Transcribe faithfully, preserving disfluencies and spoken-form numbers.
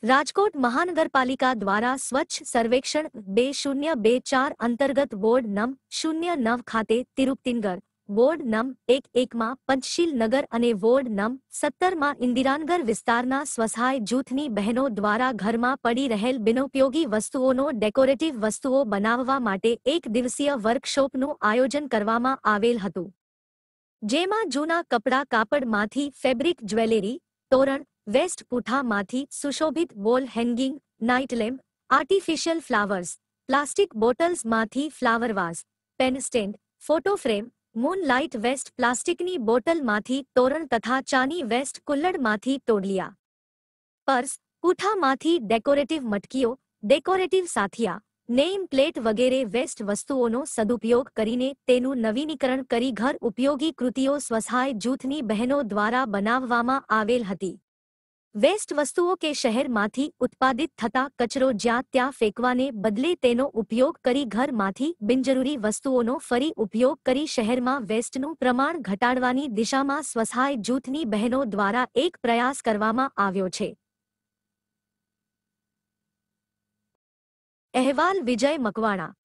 રાજકોટ મહાનગરપાલિકા દ્વારા સ્વચ્છ સર્વેક્ષણ બે શૂન્ય બે ચાર અંતર્ગત વોર્ડ નં શૂન્ય નવ ખાતે તિરુપતિનગર, વોર્ડ નં એક એકમાં પંચશીલ નગર અને વોર્ડ નં સત્તરમાં ઇન્દિરાનગર વિસ્તારના સ્વસહાય જૂથની બહેનો દ્વારા ઘરમાં પડી રહેલ બિનઉપયોગી વસ્તુઓનો ડેકોરેટિવ વસ્તુઓ બનાવવા માટે એક દિવસીય વર્કશોપનું આયોજન કરવામાં આવેલ હતું, જેમાં જૂના કપડાં કાપડમાંથી ફેબ્રિક જ્વેલરી, તોરણ, વેસ્ટ પૂઠામાંથી સુશોભિત wall hanging, night lamp, artificial flowers, plastic બોટલ્સમાંથી flower vase, pen stand, photo frame, moon light waste પ્લાસ્ટિકની બોટલમાંથી તોરણ તથા ચાની વેસ્ટ કુલ્લડમાંથી તોડલિયા, પર્સ, પૂઠામાંથી ડેકોરેટિવ મટકીઓ, ડેકોરેટિવ સાથિયા, નેમ પ્લેટ વગેરે વેસ્ટ વસ્તુઓનો સદુપયોગ કરીને તેનું નવીનીકરણ કરી ઘર ઉપયોગી કૃતિઓ સ્વસહાય જૂથની બહેનો દ્વારા બનાવવામાં આવેલ હતી. વેસ્ટ વસ્તુઓ કે શહેરમાંથી ઉત્પાદિત થતા કચરો જ્યાં ત્યાં ફેંકવાને બદલે તેનો ઉપયોગ કરી ઘરમાંથી બિનજરૂરી વસ્તુઓનો ફરી ઉપયોગ કરી શહેરમાં વેસ્ટનું પ્રમાણ ઘટાડવાની દિશામાં સ્વસહાય જૂથની બહેનો દ્વારા એક પ્રયાસ કરવામાં આવ્યો છે. અહેવાલ વિજય મકવાણા.